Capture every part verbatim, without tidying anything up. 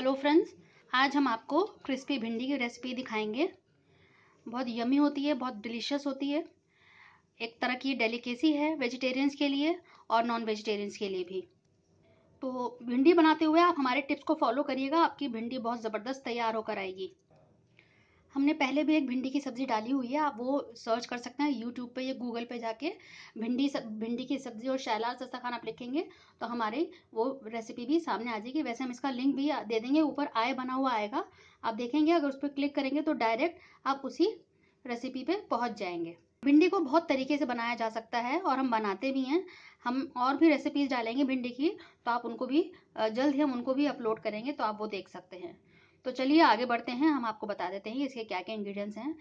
Hello friends, आज हम आपको क्रिस्पी भिंडी की रेसिपी दिखाएंगे। बहुत यमी होती है, बहुत डिलीशियस होती है। एक तरह की डेलिकेसी है वेजिटेरियंस के लिए और नॉन वेजिटेरियंस के लिए भी। तो भिंडी बनाते हुए आप हमारे टिप्स को फॉलो करिएगा, आपकी भिंडी बहुत ज़बरदस्त तैयार होकर आएगी। हमने पहले भी एक भिंडी की सब्ज़ी डाली हुई है, आप वो सर्च कर सकते हैं यूट्यूब पे या गूगल पे जाके। भिंडी सब भिंडी की सब्ज़ी और शैलास दस्तरखान आप लिखेंगे तो हमारे वो रेसिपी भी सामने आ जाएगी। वैसे हम इसका लिंक भी दे देंगे, ऊपर आए बना हुआ आएगा, आप देखेंगे। अगर उस पर क्लिक करेंगे तो डायरेक्ट आप उसी रेसिपी पे पहुंच जाएंगे। भिंडी को बहुत तरीके से बनाया जा सकता है और हम बनाते भी हैं। हम और भी रेसिपीज़ डालेंगे भिंडी की, तो आप उनको भी जल्द ही हम उनको भी अपलोड करेंगे, तो आप वो देख सकते हैं। तो चलिए आगे बढ़ते हैं, हम आपको बता देते हैं इसके क्या क्या इंग्रेडिएंट्स हैं।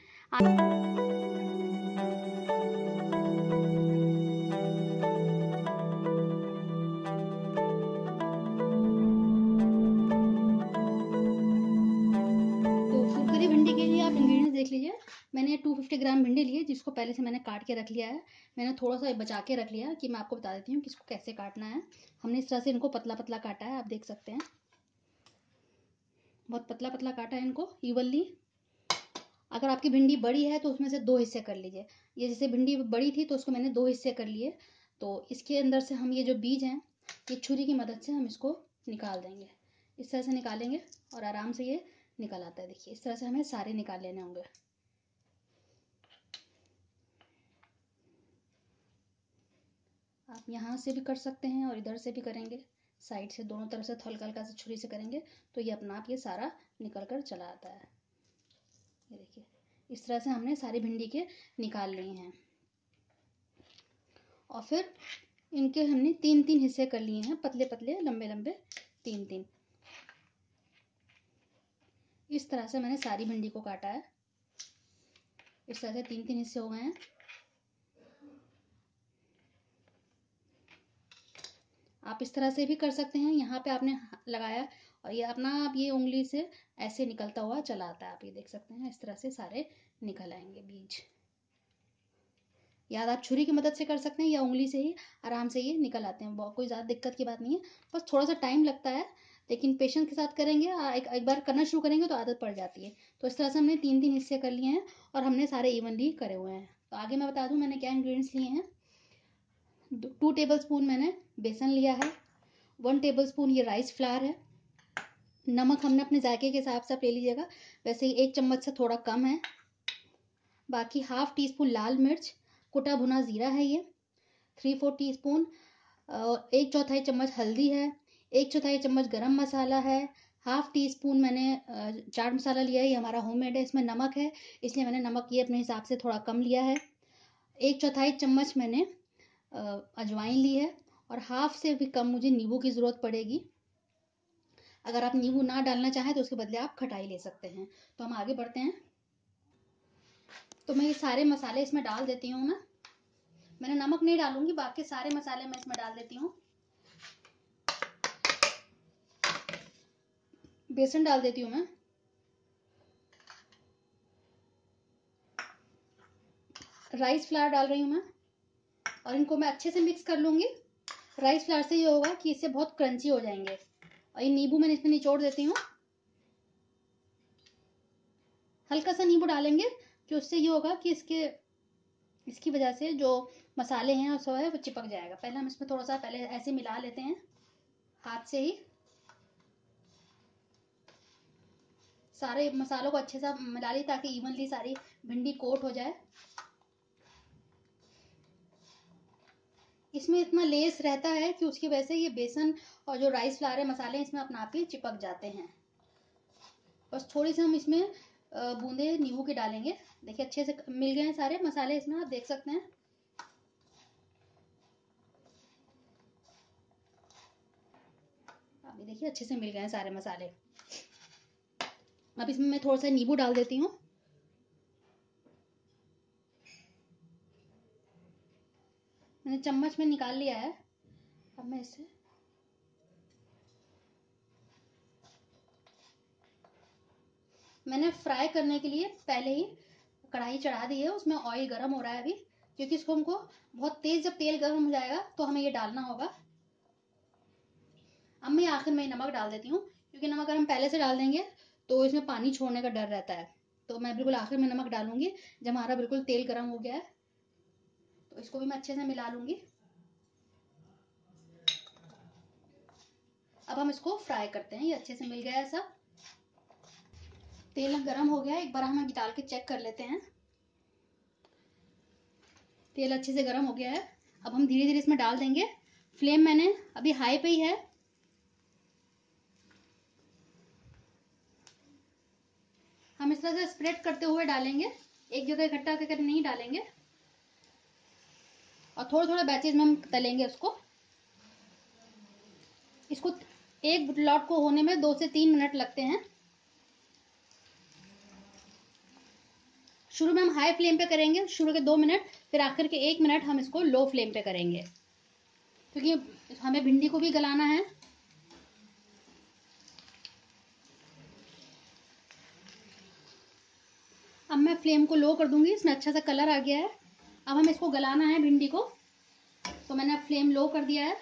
तो कुरकुरी भिंडी के लिए आप इंग्रेडिएंट्स देख लीजिए। मैंने दो सौ पचास ग्राम भिंडी ली है, जिसको पहले से मैंने काट के रख लिया है। मैंने थोड़ा सा बचा के रख लिया कि मैं आपको बता देती हूँ कि इसको कैसे काटना है। हमने इस तरह से इनको पतला पतला काटा है, आप देख सकते हैं। बहुत पतला पतला काटा है इनको इवनली। अगर आपकी भिंडी बड़ी है तो उसमें से दो हिस्से कर लीजिए। ये जैसे भिंडी बड़ी थी तो उसको मैंने दो हिस्से कर लिए। तो इसके अंदर से हम ये जो बीज हैं, ये छुरी की मदद से हम इसको निकाल देंगे। इस तरह से निकालेंगे और आराम से ये निकल आता है। देखिए, इस तरह से हमें सारे निकाल लेने होंगे। आप यहाँ से भी कर सकते हैं और इधर से भी करेंगे, साइड से दोनों तरफ से हल्का हल्का से छुरी से करेंगे तो ये अपना आप ये सारा निकल कर चला आता है। ये देखिए, इस तरह से हमने सारी भिंडी के निकाल लिए हैं। और फिर इनके हमने तीन तीन हिस्से कर लिए हैं, पतले पतले लंबे लंबे तीन तीन। इस तरह से मैंने सारी भिंडी को काटा है। इस तरह से तीन तीन हिस्से हो गए हैं। आप इस तरह से भी कर सकते हैं। यहाँ पे आपने लगाया और ये अपना आप ये उंगली से ऐसे निकलता हुआ चला आता है। आप ये देख सकते हैं, इस तरह से सारे निकल आएंगे बीज। या आप छुरी की मदद से कर सकते हैं या उंगली से ही आराम से ये निकल आते हैं। बहुत कोई ज़्यादा दिक्कत की बात नहीं है, बस थोड़ा सा टाइम लगता है, लेकिन पेशेंस के साथ करेंगे, एक, एक बार करना शुरू करेंगे तो आदत पड़ जाती है। तो इस तरह से हमने तीन तीन हिस्से कर लिए हैं और हमने सारे इवनली करे हुए हैं। तो आगे मैं बता दूँ मैंने क्या इंग्रेडिएंट्स लिए हैं। टू टेबल स्पून मैंने बेसन लिया है। वन टेबल स्पून ये राइस फ्लावर है। नमक हमने अपने जायके के हिसाब से ले लीजिएगा, वैसे ही एक चम्मच से थोड़ा कम है। बाकी हाफ टी स्पून लाल मिर्च, कुटा भुना जीरा है ये। थ्री फोर टी स्पून एक चौथाई चम्मच हल्दी है। एक चौथाई चम्मच गरम मसाला है। हाफ टी स्पून मैंने चाट मसाला लिया है, ये हमारा होममेड है। इसमें नमक है, इसलिए मैंने नमक ये अपने हिसाब से थोड़ा कम लिया है। एक चौथाई चम्मच मैंने अजवाइन ली है और हाफ से भी कम मुझे नींबू की ज़रूरत पड़ेगी। अगर आप नींबू ना डालना चाहें तो उसके बदले आप खटाई ले सकते हैं। तो हम आगे बढ़ते हैं। तो मैं ये सारे मसाले इसमें डाल देती हूँ। मैं मैंने नमक नहीं डालूंगी, बाकी सारे मसाले मैं इसमें डाल देती हूँ। बेसन डाल देती हूँ मैं। राइस फ्लावर डाल रही हूँ मैं और इनको मैं अच्छे से मिक्स कर लूंगी। राइस फ्लावर से ये होगा कि इससे बहुत क्रंची हो जाएंगे। और ये नींबू मैंने इसमें निचोड़ देती हूँ। हल्का सा नींबू डालेंगे कि उससे ये होगा कि इसके इसकी वजह से जो मसाले हैं उसको है वो चिपक जाएगा। पहले हम इसमें थोड़ा सा पहले ऐसे मिला लेते हैं हाथ से ही। सारे मसालों को अच्छे से मिला ली ताकि इवनली सारी भिंडी कोट हो जाए। इसमें इतना लेस रहता है कि उसकी वजह से ये बेसन और जो राइस फ्लावर है मसाले इसमें अपना आप ही चिपक जाते हैं। बस थोड़ी सी हम इसमें बूंदे नींबू की डालेंगे। देखिए, अच्छे से मिल गए हैं सारे मसाले इसमें, आप देख सकते हैं। अभी देखिए अच्छे से मिल गए हैं सारे मसाले। अब इसमें मैं थोड़ा सा नींबू डाल देती हूँ। मैंने चम्मच में निकाल लिया है। अब मैं इसे मैंने फ्राई करने के लिए पहले ही कढ़ाई चढ़ा दी है, उसमें ऑयल गर्म हो रहा है अभी, क्योंकि इसको हमको बहुत तेज जब तेल गर्म हो जाएगा तो हमें ये डालना होगा। अब मैं आखिर में नमक डाल देती हूँ, क्योंकि नमक अगर हम पहले से डाल देंगे तो इसमें पानी छोड़ने का डर रहता है। तो मैं बिल्कुल आखिर में नमक डालूंगी जब हमारा बिल्कुल तेल गर्म हो गया है। तो इसको भी मैं अच्छे से मिला लूंगी। अब हम इसको फ्राई करते हैं। ये अच्छे से मिल गया है सब। तेल गर्म हो गया है, एक बार हम डाल के चेक कर लेते हैं। तेल अच्छे से गर्म हो गया है। अब हम धीरे धीरे इसमें डाल देंगे। फ्लेम मैंने अभी हाई पे ही है। हम इस तरह से स्प्रेड करते हुए डालेंगे, एक जगह इकट्ठा करके नहीं डालेंगे। और थोड़े थोड़े बैचेज में हम तलेंगे उसको। इसको एक लॉट को होने में दो से तीन मिनट लगते हैं। शुरू में हम हाई फ्लेम पे करेंगे, शुरू के दो मिनट, फिर आखिर के एक मिनट हम इसको लो फ्लेम पे करेंगे, क्योंकि हमें भिंडी को भी गलाना है। अब मैं फ्लेम को लो कर दूंगी। इसमें अच्छा सा कलर आ गया है। अब हमें इसको गलाना है भिंडी को, तो मैंने अब फ्लेम लो कर दिया है।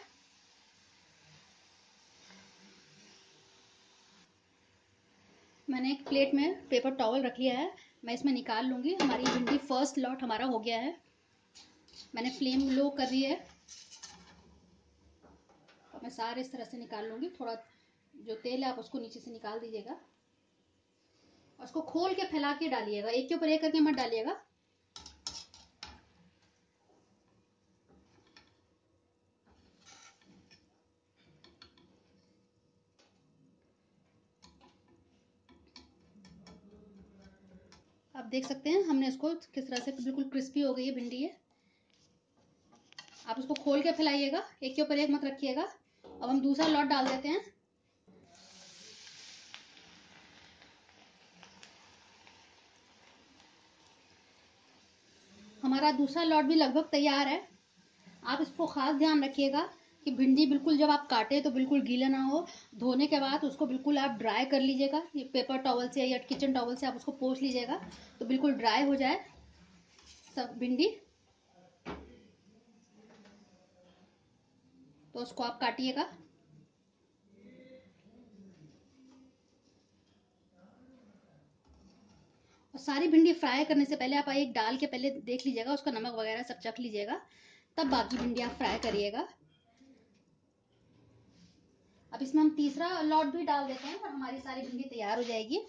मैंने एक प्लेट में पेपर टॉवल रख लिया है, मैं इसमें निकाल लूंगी। हमारी भिंडी फर्स्ट लॉट हमारा हो गया है। मैंने फ्लेम लो कर दी है। अब मैं सारे इस तरह से निकाल लूंगी। थोड़ा जो तेल है आप उसको नीचे से निकाल दीजिएगा और उसको खोल के फैला के डालिएगा, एक के ऊपर एक करके मत डालिएगा। आप देख सकते हैं हमने इसको किस तरह से बिल्कुल क्रिस्पी हो गई है भिंडी है। आप उसको खोल के फैलाइएगा, एक के ऊपर एक मत रखिएगा। अब हम दूसरा लॉट डाल देते हैं। हमारा दूसरा लॉट भी लगभग तैयार है। आप इसको खास ध्यान रखिएगा कि भिंडी बिल्कुल जब आप काटे तो बिल्कुल गीला ना हो। धोने के बाद उसको बिल्कुल आप ड्राई कर लीजिएगा, ये पेपर टॉवल से या किचन टॉवल से आप उसको पोंछ लीजिएगा तो बिल्कुल ड्राई हो जाए सब भिंडी। तो उसको आप काटिएगा। और सारी भिंडी फ्राई करने से पहले आप एक डाल के पहले देख लीजिएगा, उसका नमक वगैरह सब चख लीजिएगा, तब बाकी भिंडी आप फ्राई करिएगा। अब इसमें हम तीसरा लॉट भी डाल देते हैं और हमारी सारी भिंडी तैयार हो जाएगी।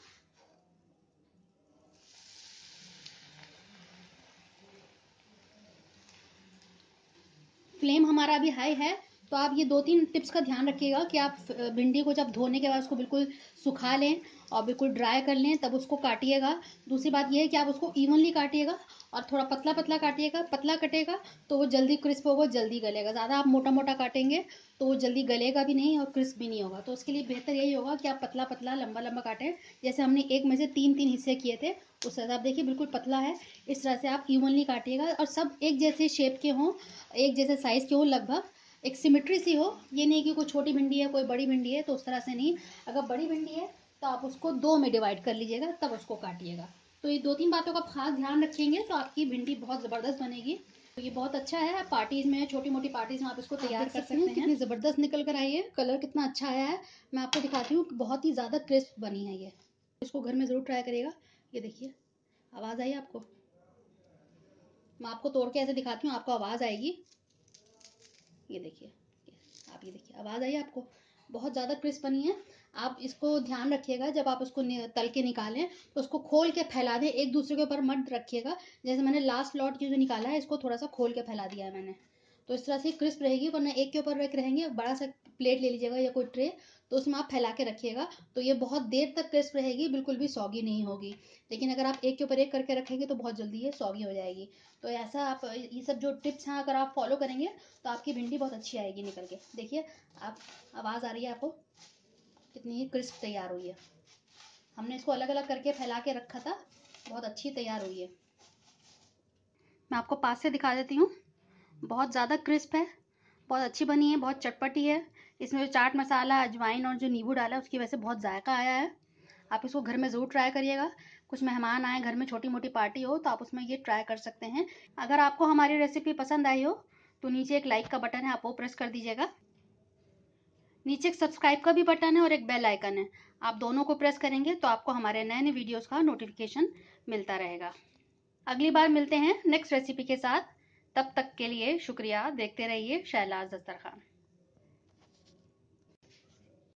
फ्लेम हमारा अभी हाई है, तो आप ये दो तीन टिप्स का ध्यान रखिएगा कि आप भिंडी को जब धोने के बाद उसको बिल्कुल सुखा लें और बिल्कुल ड्राई कर लें, तब उसको काटिएगा। दूसरी बात यह है कि आप उसको इवनली काटिएगा और थोड़ा पतला पतला काटिएगा। पतला कटेगा तो वो जल्दी क्रिस्प होगा, जल्दी गलेगा। ज़्यादा आप मोटा मोटा काटेंगे तो वो जल्दी गलेगा भी नहीं और क्रिस्प भी नहीं होगा। तो उसके लिए बेहतर यही होगा कि आप पतला पतला लंबा लंबा काटें। जैसे हमने एक में से तीन तीन हिस्से किए थे, उस तरह से आप देखिए बिल्कुल पतला है। इस तरह से आप इवनली काटिएगा और सब एक जैसे शेप के हों, एक जैसे साइज़ के हो, लगभग एक सिमेट्री सी हो। ये नहीं कि कोई छोटी भिंडी है कोई बड़ी भिंडी है, तो उस तरह से नहीं। अगर बड़ी भिंडी है तो आप उसको दो में डिवाइड कर लीजिएगा, तब उसको काटिएगा। तो ये दो तीन बातों का खास ध्यान रखेंगे तो आपकी भिंडी बहुत ज़बरदस्त बनेगी। तो ये बहुत अच्छा है, पार्टीज में, छोटी मोटी पार्टीज में आप इसको तैयार कर सकते हैं। कितनी ज़बरदस्त निकल कर आई है, कलर कितना अच्छा आया है। मैं आपको दिखाती हूँ, बहुत ही ज़्यादा क्रिस्प बनी है ये। इसको घर में ज़रूर ट्राई करिएगा। ये देखिए, आवाज़ आई आपको? मैं आपको तोड़ के ऐसे दिखाती हूँ, आपको आवाज़ आएगी। ये देखिए, आप ये देखिए, आवाज़ आई आपको? बहुत ज़्यादा क्रिस्प बनी है। आप इसको ध्यान रखिएगा, जब आप उसको तल के निकालें तो उसको खोल के फैला दें, एक दूसरे के ऊपर मत रखिएगा। जैसे मैंने लास्ट लॉट की जो निकाला है, इसको थोड़ा सा खोल के फैला दिया है मैंने, तो इस तरह से क्रिस्प रहेगी। वरना एक के ऊपर रख रहेंगे, बड़ा सा प्लेट ले लीजिएगा या कोई ट्रे, तो उसमें आप फैला के रखिएगा, तो ये बहुत देर तक क्रिस्प रहेगी, बिल्कुल भी सॉगी नहीं होगी। लेकिन अगर आप एक के ऊपर एक करके रखेंगे तो बहुत जल्दी ये सॉगी हो जाएगी। तो ऐसा आप ये सब जो टिप्स हैं अगर आप फॉलो करेंगे तो आपकी भिंडी बहुत अच्छी आएगी निकल के। देखिए, आप आवाज़ आ रही है आपको? कितनी ही क्रिस्प तैयार हुई है। हमने इसको अलग अलग करके फैला के रखा था, बहुत अच्छी तैयार हुई है। मैं आपको पास से दिखा देती हूँ। बहुत ज़्यादा क्रिस्प है, बहुत अच्छी बनी है, बहुत चटपटी है। इसमें जो चाट मसाला, अजवाइन और जो नींबू डाला है उसकी वजह से बहुत जायका आया है। आप इसको घर में ज़रूर ट्राई करिएगा। कुछ मेहमान आए घर में, छोटी मोटी पार्टी हो, तो आप उसमें ये ट्राई कर सकते हैं। अगर आपको हमारी रेसिपी पसंद आई हो तो नीचे एक लाइक का बटन है, आप वो प्रेस कर दीजिएगा। नीचे एक सब्सक्राइब का भी बटन है और एक बेल आइकन है, आप दोनों को प्रेस करेंगे तो आपको हमारे नए नए वीडियोस का नोटिफिकेशन मिलता रहेगा। अगली बार मिलते हैं नेक्स्ट रेसिपी के साथ, तब तक के लिए शुक्रिया। देखते रहिए शैलास दस्तरखान।